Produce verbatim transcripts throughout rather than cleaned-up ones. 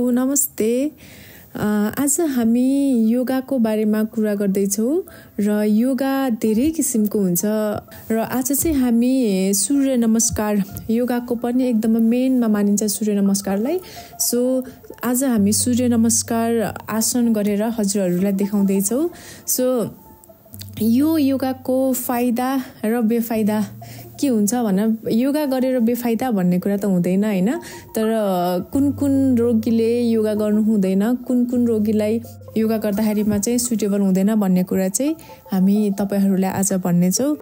नमस्ते। आज हामी योगाको बारेमा कुरा गर्दैछौँ र योगा धेरै किसिमको हुन्छ र आज चाहिँ हामी सूर्य नमस्कार योगाको पनि एकदम मेनमा मानिन्छ सूर्य नमस्कारलाई। सो आज हामी सूर्य नमस्कार आसन गरेर हजुरहरूलाई देखाउँदैछौँ। सो यो योगाको फाइदा र बेफाइदा के हुन्छ भनेर योगा गरेर बेफाइदा भन्ने कुरा त हुँदैन हैन, तर कुन कुन रोगीले योगा गर्नु हुँदैन, कुन कुन रोगीलाई योगा गर्दाखेरिमा चाहिँ सुटेबल हुँदैन भन्ने कुरा चाहिँ हामी तपाईहरुलाई आज भन्नेछौँ।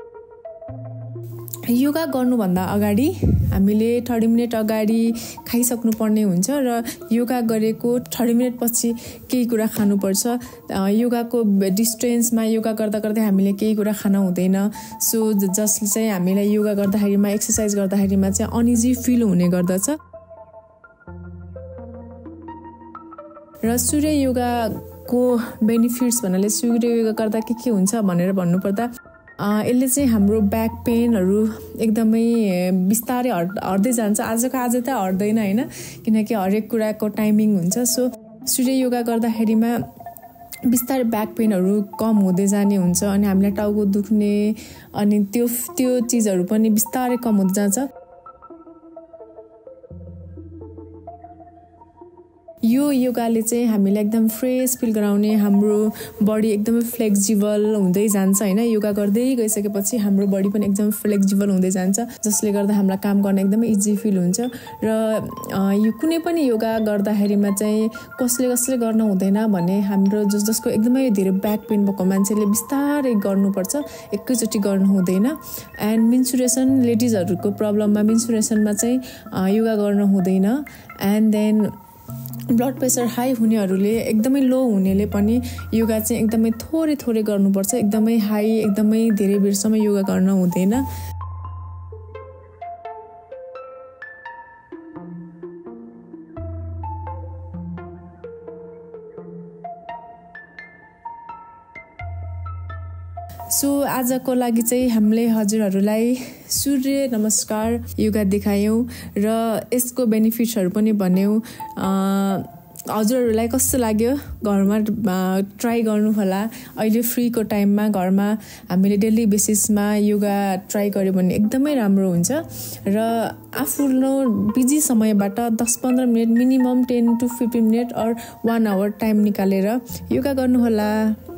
योगा गर्नुभन्दा अगाडि हामीले तीस मिनेट अगाडि खाइसक्नु पर्ने हुन्छ र योगा गरेको तीस मिनेट पछि केही कुरा खानुपर्छ। योगाको डिस्टेन्समा योगा गर्दा गर्दै हामीले केही कुरा खान हुँदैन। सो जसले चाहिँ हामीलाई योगा गर्दाखेरिमा एक्सरसाइज गर्दाखेरिमा चाहिँ अनइजी फिल हुने गर्दछ। र सूर्य योगाको बेनिफिट्स भन्नाले सूर्य योगा गर्दा के के हुन्छ भनेर भन्नुपर्दा यसले चाहिँ हाम्रो ब्याक पेनहरू एकदमै बिस्तारै हट्दै जान्छ। आजको आज त हट्दैन हैन, किनकि हरेक कुराको टाइमिङ हुन्छ। सो सूर्य योगा गर्दाखेरिमा बिस्तारै ब्याक पेनहरू कम हुँदै जाने हुन्छ अनि हामीलाई टाउको दुख्ने अनि त्यो त्यो चीजहरू पनि बिस्तारै कम हुँदै जान्छ। यो योगाले चाहिँ हामीलाई एकदम फ्रेश फिल गराउने, हाम्रो बडी एकदमै फ्लेक्सिबल हुँदै जान्छ हैन। योगा गर्दै गइसकेपछि हाम्रो बडी पनि एकदम फ्लेक्सिबल हुँदै जान्छ, जसले गर्दा हामीलाई काम गर्न एकदमै इजी फिल हुन्छ। र यो कुनै पनि योगा गर्दाखेरिमा चाहिँ कसले कसले गर्न हुँदैन भने हाम्रो जस जसको एकदमै धेरै ब्याक पेन भएको मान्छेले बिस्तारै गर्नुपर्छ, एकैचोटी गर्नु हुँदैन। एन्ड मेन्सुरेसन लेडिजहरुको प्रब्लममा मेन्सुरेसनमा चाहिँ योगा गर्न हुँदैन। And then blood pressure high हुनेहरूले एकदमै लो हुनेले पनि योगा चाहिँ एकदमै थोरै थोरै गर्नुपर्छ। एकदमै हाई एकदमै धेरै बेरसम्म योगा गर्न हुँदैन। सो आजको लागि चाहिँ हामीले हजुरहरूलाई सूर्य नमस्कार योगा देखायौँ र यसको बेनिफिट्सहरू पनि भन्यौँ। हजुरहरूलाई कस्तो लाग्यो? घरमा ट्राई गर्नु होला। अहिले फ्रीको टाइममा घरमा हामीले डेली बेसिसमा योगा ट्राई गर्यो भने एकदमै राम्रो हुन्छ। र आफ्नो बिजी समयबाट दस पन्ध्र मिनट मिनिमम दस टु पन्ध्र मिनट अर एक आवर टाइम निकालेर योगा गर्नु होला।